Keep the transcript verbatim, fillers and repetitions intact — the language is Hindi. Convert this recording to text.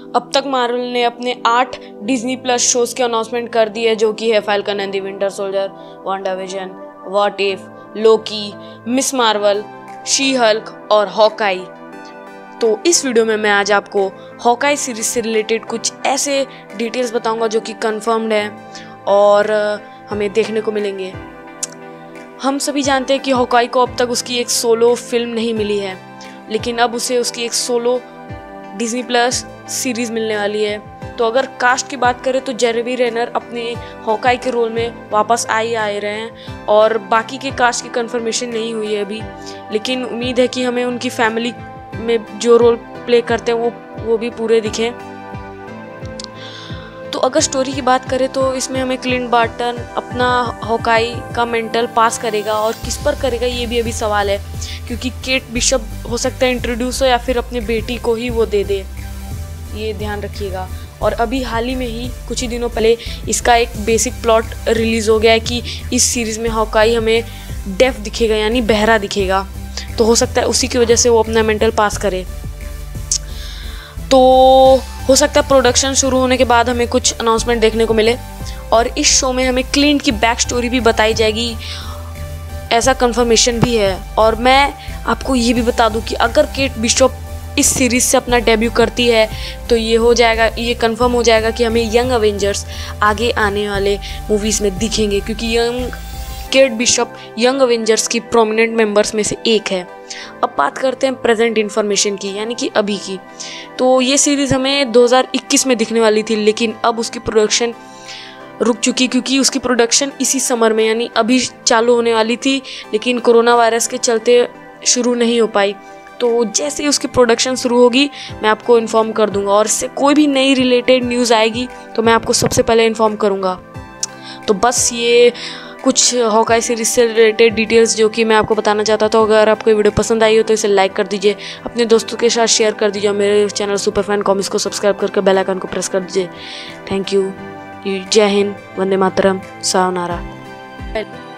अब तक मार्वल ने अपने आठ डिज्नी प्लस शोज की अनाउंसमेंट कर दी है, जो कि है Falcon and the Winter Soldier, WandaVision, What If, Loki, Ms Marvel, She Hulk और हॉकाई। तो इस वीडियो में मैं आज आपको हॉकाई सीरीज से रिलेटेड कुछ ऐसे डिटेल्स बताऊंगा जो कि कंफर्म्ड है और हमें देखने को मिलेंगे। हम सभी जानते हैं कि हॉकाई को अब तक उसकी एक सोलो फिल्म नहीं मिली है, लेकिन अब उसे उसकी एक सोलो डिज्नी प्लस सीरीज मिलने वाली है। तो अगर कास्ट की बात करें तो जेरेमी रेनर अपने हॉकाई के रोल में वापस आ ही आए रहे हैं और बाकी के कास्ट की कंफर्मेशन नहीं हुई है अभी, लेकिन उम्मीद है कि हमें उनकी फैमिली में जो रोल प्ले करते हैं वो वो भी पूरे दिखें। तो अगर स्टोरी की बात करें तो इसमें हमें क्लिंट बार्टन अपना हॉकाई का मेंटल पास करेगा, और किस पर करेगा ये भी अभी सवाल है, क्योंकि केट बिशप हो सकता है इंट्रोड्यूस हो या फिर अपनी बेटी को ही वो दे दे, ये ध्यान रखिएगा। और अभी हाल ही में ही कुछ ही दिनों पहले इसका एक बेसिक प्लॉट रिलीज़ हो गया है कि इस सीरीज़ में हॉकाई हमें डेफ दिखेगा, यानी बहरा दिखेगा। तो हो सकता है उसी की वजह से वो अपना मेंटल पास करे। तो हो सकता है प्रोडक्शन शुरू होने के बाद हमें कुछ अनाउंसमेंट देखने को मिले और इस शो में हमें क्लिंट की बैक स्टोरी भी बताई जाएगी, ऐसा कंफर्मेशन भी है। और मैं आपको ये भी बता दूं कि अगर केट बिशप इस सीरीज़ से अपना डेब्यू करती है तो ये हो जाएगा, ये कंफर्म हो जाएगा कि हमें यंग अवेंजर्स आगे आने वाले मूवीज़ में दिखेंगे, क्योंकि young Kate Bishop young Avengers की प्रोमिनेंट मेंबर्स में से एक है। अब बात करते हैं प्रेजेंट इन्फॉर्मेशन की, यानी कि अभी की। तो ये सीरीज़ हमें दो हज़ार इक्कीस में दिखने वाली थी, लेकिन अब उसकी प्रोडक्शन रुक चुकी, क्योंकि उसकी प्रोडक्शन इसी समर में यानी अभी चालू होने वाली थी, लेकिन कोरोना वायरस के चलते शुरू नहीं हो पाई। तो जैसे ही उसकी प्रोडक्शन शुरू होगी मैं आपको इन्फॉर्म कर दूंगा, और इससे कोई भी नई रिलेटेड न्यूज़ आएगी तो मैं आपको सबसे पहले इन्फॉर्म करूंगा। तो बस ये कुछ हॉकाई सीरीज से रिलेटेड डिटेल्स जो कि मैं आपको बताना चाहता था। अगर आपको वीडियो पसंद आई हो तो इसे लाइक कर दीजिए, अपने दोस्तों के साथ शेयर कर दीजिए, मेरे चैनल सुपर फैन कॉमिक्स को सब्सक्राइब करके बेल आइकन को प्रेस कर दीजिए। Thank you. जय हिंद, वंदे मातरम, सायोनारा।